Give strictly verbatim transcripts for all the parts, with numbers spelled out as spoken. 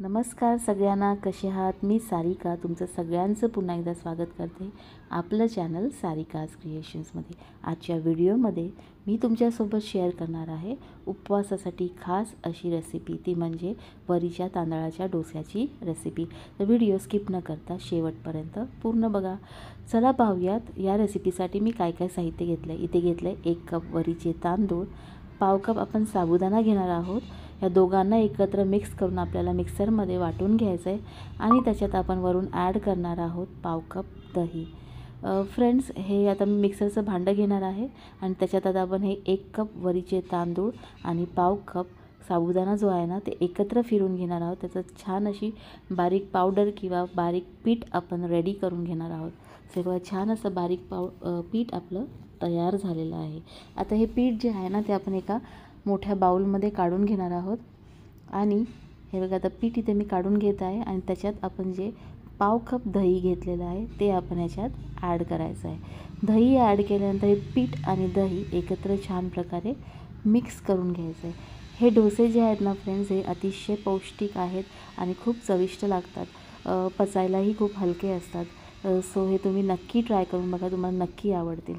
नमस्कार सगळ्यांना, कसे आहात? मी सारिका तुमचं सगळ्यांचं पुन्हा एकदा स्वागत करते आपलं चॅनल सारिकाज क्रिएशन्समध्ये। आजच्या व्हिडिओमध्ये मी तुमच्यासोबत शेअर करणार आहे उपवासासाठी खास अशी रेसिपी, ती म्हणजे वरीच्या तांदळाच्या डोस्याची रेसिपी। तर व्हिडिओ स्किप न करता शेवटपर्यंत पूर्ण बघा। चला पाहूयात या रेसिपीसाठी मी काय काय साहित्य घेतलं आहे। इथे घेतलं आहे एक कप वरीचे तांदूळ, पाव कप आपण साबुदाणा घेणार आहोत। या दोघांना एकत्र मिक्स करून आपल्याला मिक्सरमध्ये वाटून घ्यायचं आहे आणि त्याच्यात आपण वरून ॲड करणार आहोत पाव कप दही। फ्रेंड्स, हे आता मी मिक्सरचं भांडं घेणार आहे आणि त्याच्यात आता आपण हे एक कप वरीचे तांदूळ आणि पाव कप साबुदाणा जो आहे ना, ते एकत्र फिरून घेणार आहोत। त्याचं छान अशी बारीक पावडर किंवा बारीक पीठ आपण रेडी करून घेणार आहोत। सगळं छान असं बारीक पाव पीठ आपलं तयार झालेलं आहे। आता हे पीठ जे आहे ना, ते आपण एका मोठ्या बाउलमध्ये काढून घेणार आहोत आणि हे बघा, आता पीठ इथे मी काढून घेत आहे आणि त्याच्यात आपण जे पाव कप दही घेतलेलं आहे ते आपण याच्यात ॲड करायचं आहे। दही ॲड केल्यानंतर हे पीठ आणि दही एकत्र छान प्रकारे मिक्स करून घ्यायचं आहे। हे डोसे जे आहेत ना फ्रेंड्स, हे अतिशय पौष्टिक आहेत आणि खूप चविष्ट लागतात, पचायलाही खूप हलके असतात। सो हे तुम्ही नक्की ट्राय करून बघा, तुम्हाला नक्की आवडतील।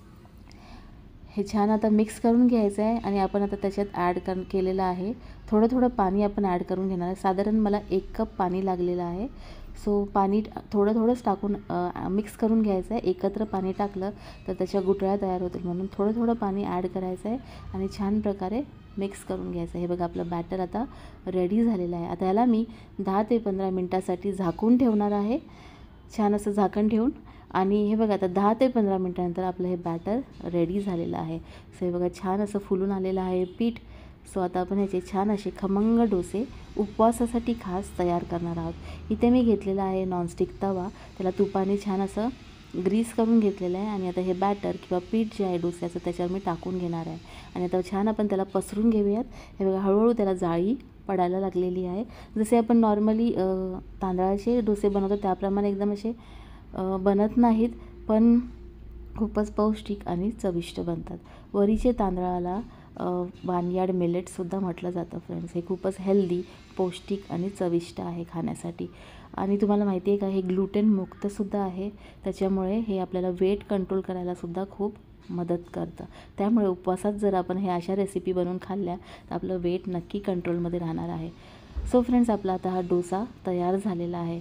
हे छान आता मिक्स करून घ्यायचं आहे आणि आपण आता त्याच्यात ॲड कर केलेलं आहे थोडं थोडं पाणी आपण ॲड करून घेणार आहे। साधारण मला एक कप पाणी लागलेलं आहे। सो पाणी थोडं थोडंच टाकून मिक्स करून घ्यायचं आहे। एकत्र पाणी टाकलं तर त्याच्या गुठळ्या तयार होतील, म्हणून थोडं थोडं पाणी ॲड करायचं आहे आणि छान प्रकारे मिक्स करून घ्यायचं आहे। हे बघा, आपलं बॅटर आता रेडी झालेलं आहे। आता याला मी दहा ते पंधरा मिनटासाठी झाकून ठेवणार आहे, छान असं झाकण ठेवून। आणि हे बघा, आता दहा ते पंधरा मिनटानंतर आपलं हे बॅटर रेडी झालेलं आहे। सो हे बघा, छान असं फुलून आलेलं आहे पीठ। सो आता आपण ह्याचे छान असे खमंग डोसे उपवासासाठी खास तयार करणार आहोत। इथे मी घेतलेला आहे नॉनस्टिक तवा, त्याला तुपाने छान असं ग्रीस करून घेतलेलं आहे आणि आता हे बॅटर किंवा पीठ जे आहे डोस्याचं त्याच्यावर मी टाकून घेणार आहे आणि आता छान आपण त्याला पसरून घेऊयात। हे बघा, हळूहळू त्याला जाळी पडायला लागलेली आहे। जसे आपण नॉर्मली तांदळाचे डोसे बनवतो त्याप्रमाणे एकदम असे बनत नाहीत, पण खूपच पौष्टिक आणि चविष्ट बनतात। वरीचे तांदळाला बार्नयार्ड मिलेटसुद्धा म्हटलं जातं फ्रेंड्स। हे खूपच हेल्दी, पौष्टिक आणि चविष्ट आहे खाण्यासाठी। आणि तुम्हाला माहिती आहे का, हे ग्लुटेन मुक्तसुद्धा आहे, त्याच्यामुळे हे आपल्याला वेट कंट्रोल करायलासुद्धा खूप मदत करतं। त्यामुळे उपवासात जर आपण हे अशा रेसिपी बनवून खाल्ल्या तर आपलं वेट नक्की कंट्रोलमध्ये राहणार आहे। सो फ्रेंड्स, आपला आता हा डोसा तयार झालेला आहे।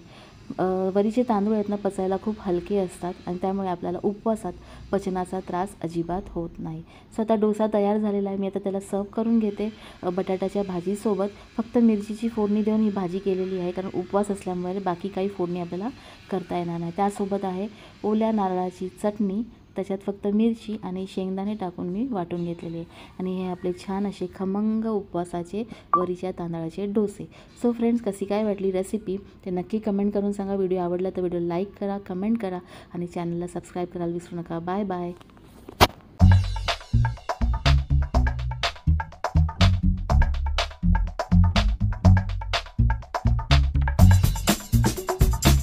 वरीचे तांदूळ आहेत ना, पचायला खूप हलके असतात आणि त्यामुळे आपल्याला उपवासात पचनाचा त्रास अजिबात होत नाही। सो आता डोसा तयार झालेला आहे। मी आता त्याला सर्व करून घेते बटाट्याच्या भाजीसोबत। फक्त मिरचीची फोडणी देऊन ही भाजी केलेली आहे, कारण उपवास असल्यामुळे बाकी काही फोडणी आपल्याला करता येणार नाही। त्यासोबत आहे ओल्या नारळाची चटणी, त्याच्यात फक्त मिरची आणि शेंगदाणे टाकून मी वाटून घेतलेले आणि हे आपले छान असे खमंग उपवासाचे वरीच्या तांदळाचे डोसे। सो फ्रेंड्स, कशी काय वाटली रेसिपी ते नक्की कमेंट करून सांगा। व्हिडिओ आवडला तर व्हिडिओ लाईक करा, कमेंट करा आणि चॅनलला सबस्क्राईब करायला विसरू नका। Bye bye.